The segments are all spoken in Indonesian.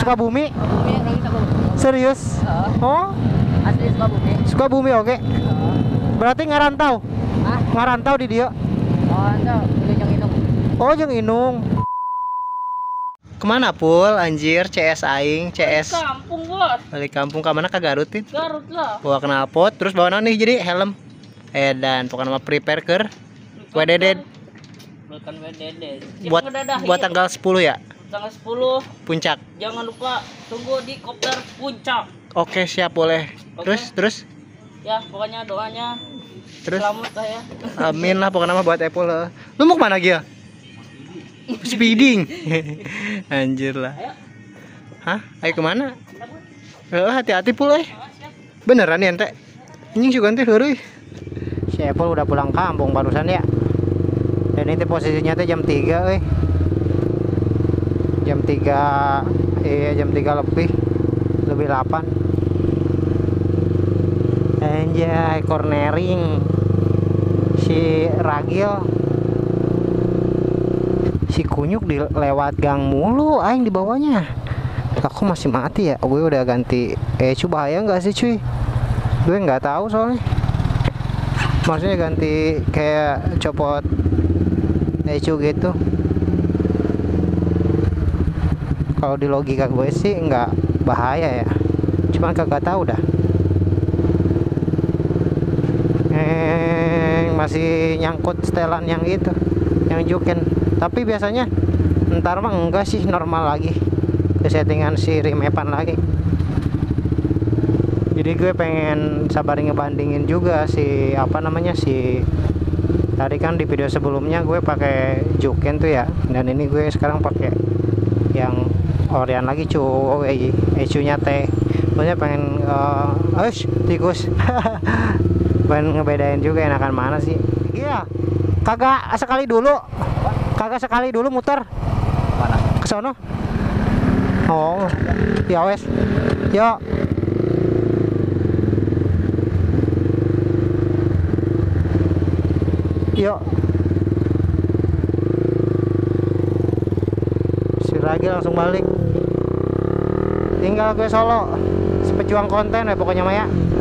Sukabumi? Sukabumi, orang Sukabumi. Serius? Oh? Asli Sukabumi. Sukabumi oke. Berarti ngarantau? Hah? Ngarantau di dia? Oh, enggak, Ujung Inung. Oh, jeung Inung. Kemana pul anjir CS aing CS Kampung, Bos. balik kampung ke mana ke Garut tin Garut lah. bawa knalpot terus bawa naon nih jadi helm dan pokoknya mah prepare ke WDD Bukan WDD. buat tanggal 10 ya Tanggal 10. puncak. Jangan lupa tunggu di kopdar puncak. Oke siap boleh. Terus Ya, pokoknya doanya terus selamat lah ya. amin lah pokoknya mah buat Apple lah. Lu mau kemana Gia? Speeding. Anjir lah. Hah? Ayo kemana? Hati-hati pul beneran ya ente? Anjing sih ganti heureuy. Si Apple udah pulang kampung barusan ya. Dan ini posisinya tuh jam 3 Jam 3 iya jam 3 lebih 8. Anjay cornering si Ragil si kunyuk lewat gang mulu aing di bawahnya. Aku masih mati ya. Gue udah ganti coba bahaya nggak sih cuy? Gue nggak tahu soalnya. Maksudnya ganti kayak copot gitu. Kalau di logika gue sih nggak bahaya ya. Cuman kagak tahu dah. Masih nyangkut setelan yang itu, yang juken. Tapi biasanya ntar mah enggak sih, normal lagi. Settingan si remepan lagi. Jadi gue pengen sabarin ngebandingin juga si si tadi kan di video sebelumnya gue pakai juken tuh ya, dan ini gue sekarang pakai yang Orion lagi cuy, ecunya teh. Maksudnya pengen tikus. Pengen ngebedain juga enakan mana sih. Iya. Kagak sekali dulu muter. Mana? Ke sono. Oh. Ya wes. Yo. Yuk. Si Ragi langsung balik. Tinggal gue solo. Pejuang konten ya pokoknya Maya.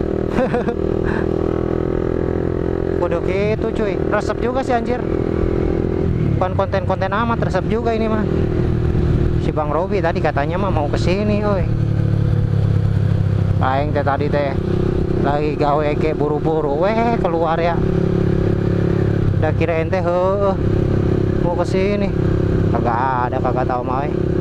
Udah gitu cuy. Resep juga sih anjir. Bukan konten-konten amat, resep juga ini mah. Si Bang Robi tadi katanya mah mau kesini, oi. Aing teh tadi teh lagi gawe kayak buru-buru, keluar ya. Udah kira ente mau kesini, kagak tahu mau.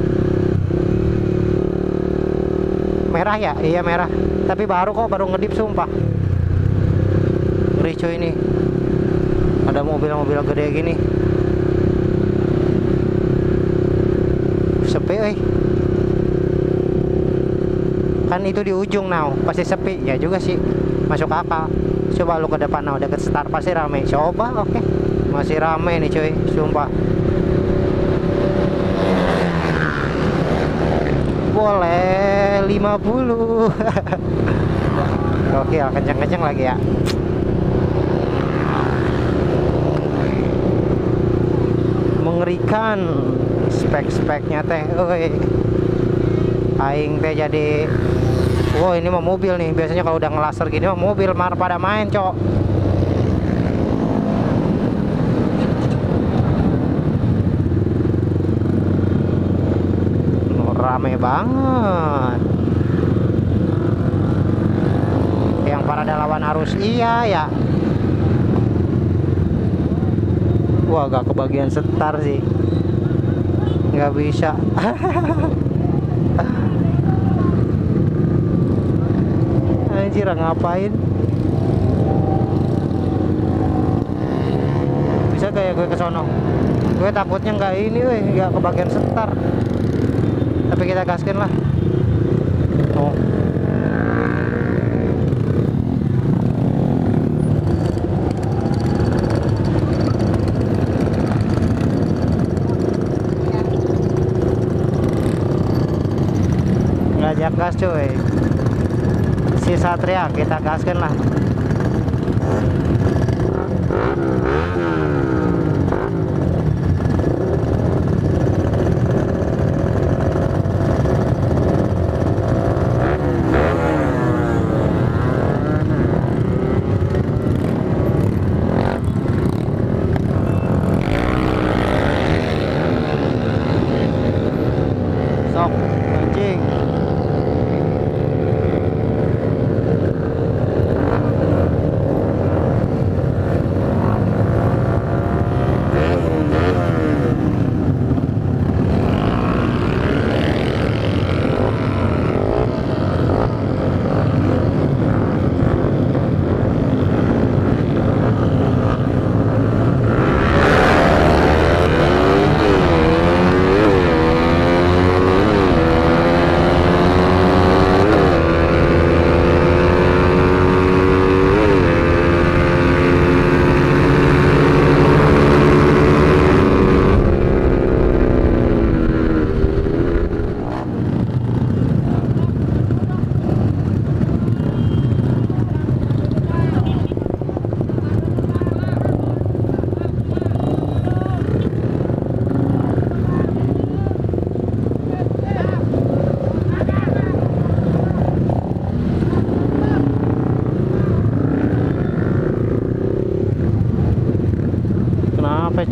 Merah ya, iya merah. Tapi baru ngedip sumpah. Ngeri cuy ini. Ada mobil-mobil gede gini. Sepi kan itu di ujung pasti sepi ya juga sih, masuk akal. Coba lu ke depan deket start pasti rame. Coba oke. Masih rame nih cuy, sumpah. Boleh 50. Oke, kenceng-kenceng lagi ya. Mengerikan spek-speknya teh. Aing teh jadi ini mah mobil nih. Biasanya kalau udah ngelaser gini mah mobil pada main, cok. Rame banget. Yang pada lawan arus iya ya. Wah, gak kebagian setar sih. Nggak bisa. Anjir, ngapain? Bisa kayak gue ke sono. Gue takutnya nggak ini, nggak kebagian setar. Tapi kita gaskin lah. Oh. Ngajak gas cuy. Si Satria kita gaskan lah.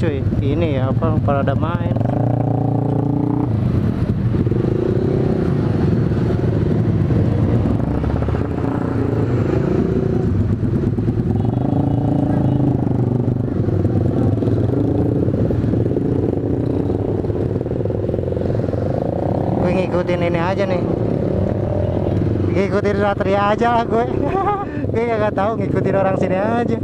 cuy. Ini ya apa parada main. Gue ngikutin ini aja nih. Ngikutin Satria aja lah gue. Gue gak tahu ngikutin orang sini aja.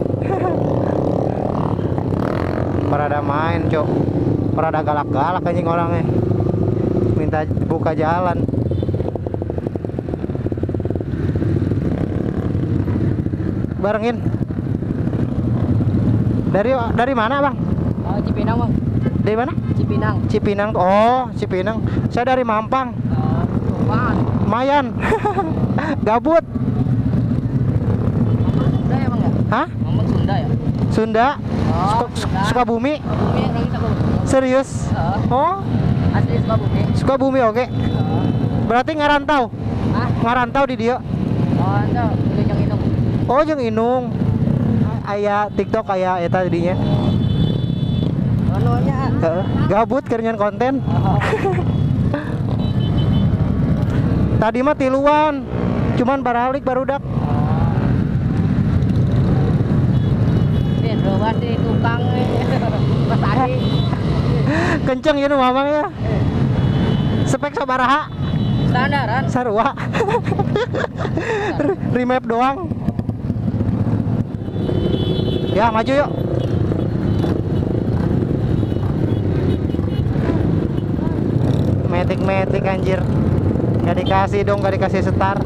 Parada main cok, parada galak-galak anjing orangnya, minta buka jalan. Barengin. Dari mana bang? Oh, Cipinang bang. Dari mana? Cipinang. Cipinang. Oh Cipinang. Saya dari Mampang. Apaan? Lumayan. Gabut. Sunda ya bang ya? Hah? Ngomong Sunda ya? Sunda. Oh, Sunda. Sukabumi. Bumi orang Sukabumi. Serius? Oh Asli Sukabumi. Sukabumi oke. Berarti ngarantau. Hah? Ngarantau di dia. Oh, itu yang itu. Oh jeung Inung. Aya TikTok aya eta didinya. Ononya. Gabut kerjaan konten. Oh. Tadi mah tiluan. Cuman baralik barudak. Ruas di tukang pas tadi. Kenceng ya nu mamang ya. Spek sabaraha? Standaran. Sarua. Remap doang. Ya maju yuk. Metik anjir. Gak dikasih dong, gak dikasih setar.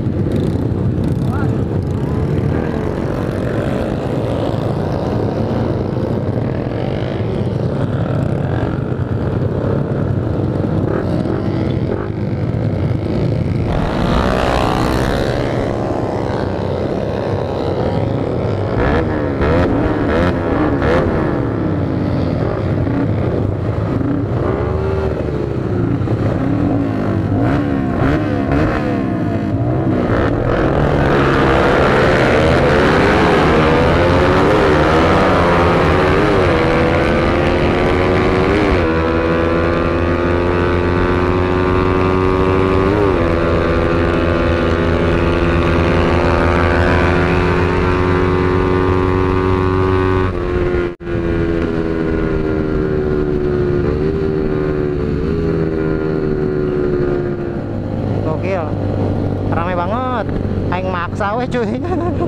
Rame banget, aing maksa weh cuy.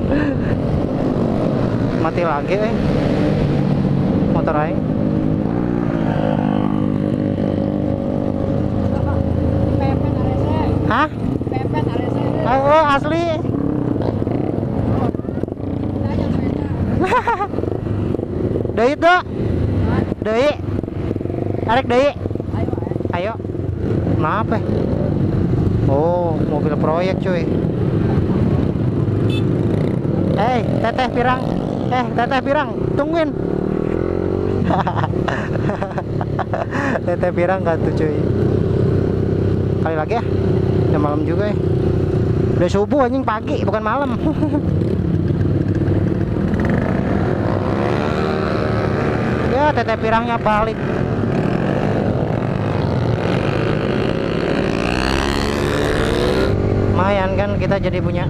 Mati lagi weh motor aing. Hah? Oh asli. Deui tuh. Deui. Arek deui. Ayo. Kenapa? Oh, mobil proyek cuy. Teteh pirang. Teteh pirang, tungguin. Teteh pirang gak tuh cuy. Kali lagi ya. Udah malam juga ya. Udah subuh anjing, pagi bukan malam. Ya teteh pirangnya balik. Lumayan kan kita jadi punya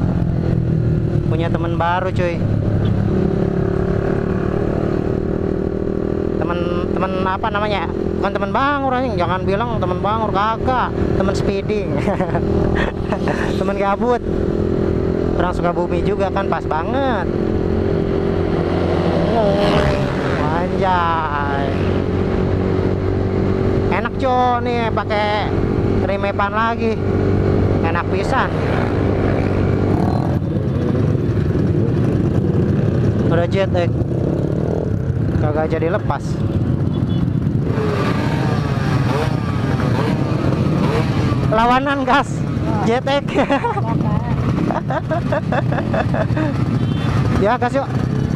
teman baru cuy. Teman apa namanya, bukan teman bangur anjing, jangan bilang teman bangur, kagak, teman speeding. Teman gabut, orang Sukabumi juga kan, pas banget. Anjay, enak cuy nih pakai remapan lagi, enak pisan. Udah jet kagak jadi lepas. Lawanan gas jet ya gas yuk.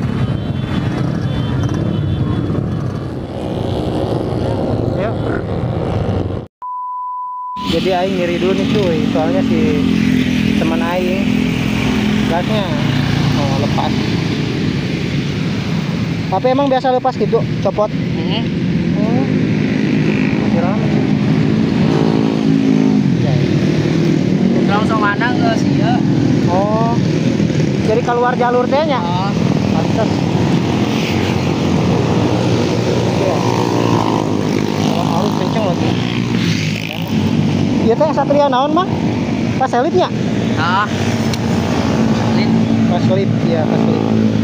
Yuk. Jadi aing ngiri dulu nih cuy, soalnya si teman aing gasnya lepas. Tapi emang biasa lepas gitu, copot. Hmm. Oh. Masih rame. Ya. Langsung mana ke sih ya? Oh. Jadi keluar jalur tehnya. Oh. Pantes. Iya. Kalau harus kenceng lagi. Iya teh Satria naon mah? Pas elitnya? Ah. Pas lift, iya pas lift.